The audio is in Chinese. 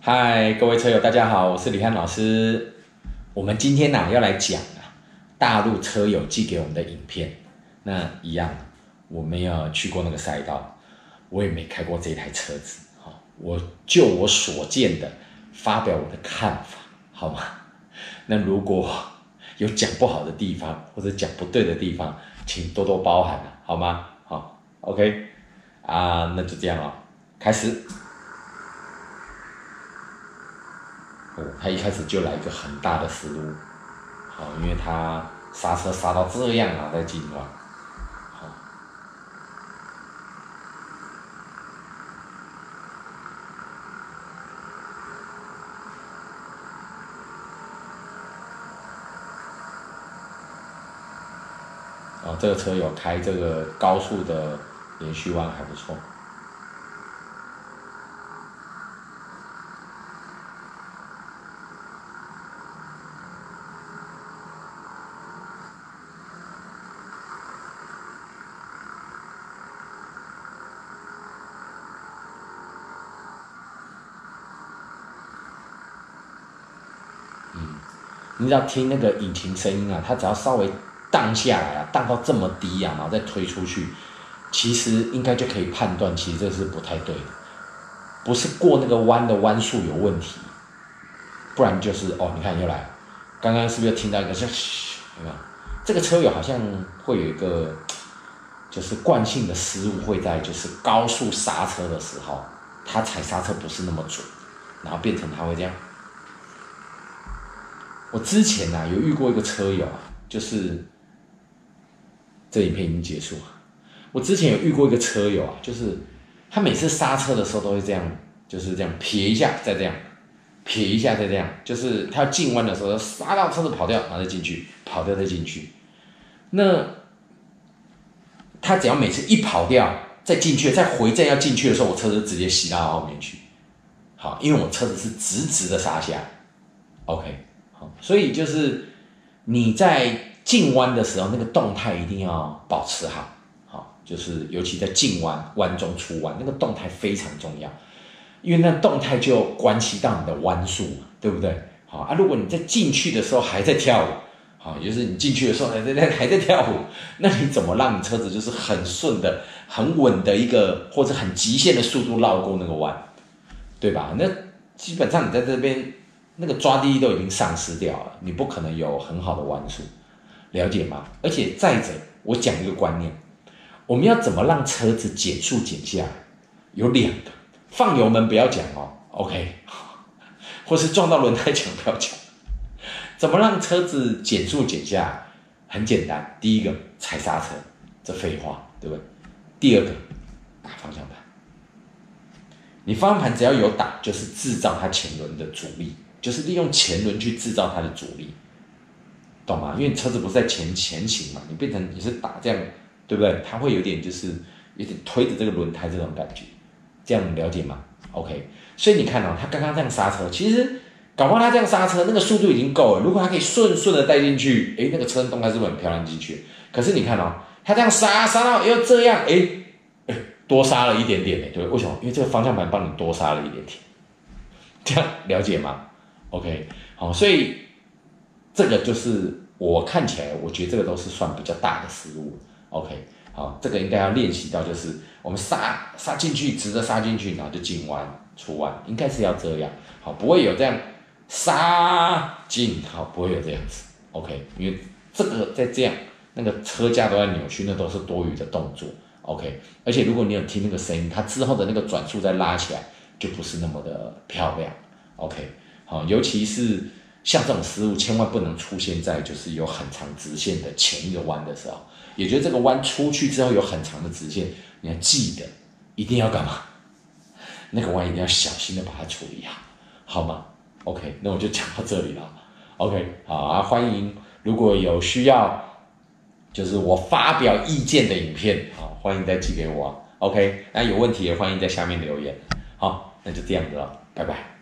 嗨，各位车友，大家好，我是李翰老师。我们今天要来讲大陆车友寄给我们的影片。那一样，我没有去过那个赛道，我也没开过这台车子，我就我所见的发表我的看法，好吗？那如果有讲不好的地方或者讲不对的地方，请多多包涵，好吗？好 ，OK 那就这样开始。他一开始就来一个很大的失误，因为他刹车刹到这样在进弯，这个车友开这个高速的连续弯还不错。你只要听那个引擎声音它只要稍微荡下来荡到这么低然后再推出去，其实应该就可以判断，其实这是不太对的，不是过那个弯的弯数有问题，不然就是你看又来，刚刚是不是听到一个像有没有？这个车友好像会有一个就是惯性的失误，会在就是高速刹车的时候，他踩刹车不是那么准，然后变成他会这样。我之前有遇过一个车友就是这影片已经结束了。我之前有遇过一个车友就是他每次刹车的时候都会这样，就是这样撇一下再这样，撇一下再这样，就是他要进弯的时候刹到车子跑掉，然后再进去，跑掉再进去。那他只要每次一跑掉再进去，再回正要进去的时候，我车子直接洗到后面去。好，因为我车子是直直的刹下 ，OK。所以就是你在进弯的时候，那个动态一定要保持好，就是尤其在进弯、弯中出弯，那个动态非常重要，因为那动态就关系到你的弯数嘛，对不对？如果你在进去的时候还在跳舞，也就是你进去的时候还在跳舞，那你怎么让你车子就是很顺的、很稳的一个或者很极限的速度绕过那个弯，对吧？那基本上你在这边。那个抓地力都已经丧失掉了，你不可能有很好的弯数，了解吗？而且再者，我讲一个观念，我们要怎么让车子减速减下来？有两个，放油门不要讲，OK， 或是撞到轮胎墙不要讲。怎么让车子减速减下来？很简单，第一个踩刹车，这废话，对不对？第二个打方向盘，你方向盘只要有打，就是制造它前轮的阻力。就是利用前轮去制造它的阻力，懂吗？因为你车子不是在前行嘛，你变成你是打这样，对不对？它会有点就是有点推着这个轮胎这种感觉，这样了解吗 ？OK， 所以你看他刚刚这样刹车，其实搞不好他这样刹车那个速度已经够了。如果他可以顺的带进去，那个车动态是不是很漂亮进去？可是你看他这样刹到又这样，多刹了一点点对，为什么？因为这个方向盘帮你多刹了一点点，这样了解吗？OK， 好，所以这个就是我看起来，我觉得这个都是算比较大的失误。OK， 好，这个应该要练习到，就是我们刹进去，直着刹进去，然后就进弯出弯，应该是要这样。好，不会有这样刹进，好，不会有这样子。OK， 因为这个再这样，那个车架都在扭曲，那都是多余的动作。OK， 而且如果你有听那个声音，它之后的那个转速再拉起来，就不是那么的漂亮。OK。好，尤其是像这种失误，千万不能出现在就是有很长直线的前一个弯的时候，也就是这个弯出去之后有很长的直线，你要记得一定要干嘛？那个弯一定要小心的把它处理好，好吗 ？OK， 那我就讲到这里了。OK， 好欢迎如果有需要，就是我发表意见的影片，好，欢迎再寄给我。OK， 那有问题也欢迎在下面留言。好，那就这样子了，拜拜。